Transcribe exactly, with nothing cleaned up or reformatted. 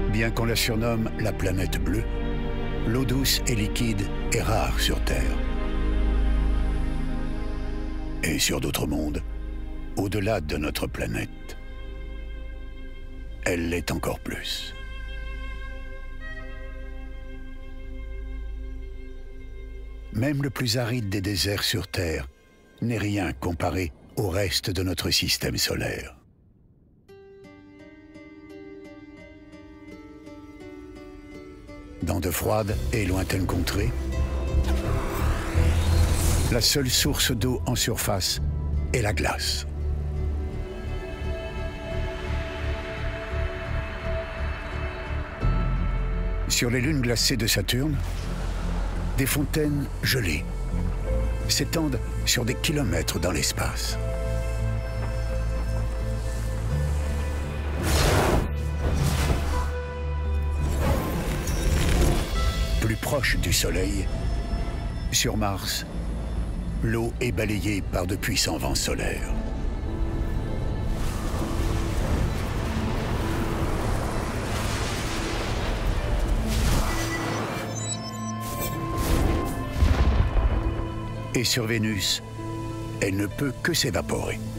Bien qu'on la surnomme la planète bleue, l'eau douce et liquide est rare sur Terre. Et sur d'autres mondes, au-delà de notre planète, elle l'est encore plus. Même le plus aride des déserts sur Terre n'est rien comparé au reste de notre système solaire. Dans de froides et lointaines contrées, la seule source d'eau en surface est la glace. Sur les lunes glacées de Saturne, des fontaines gelées s'étendent sur des kilomètres dans l'espace. Plus proche du Soleil, sur Mars, l'eau est balayée par de puissants vents solaires. Et sur Vénus, elle ne peut que s'évaporer.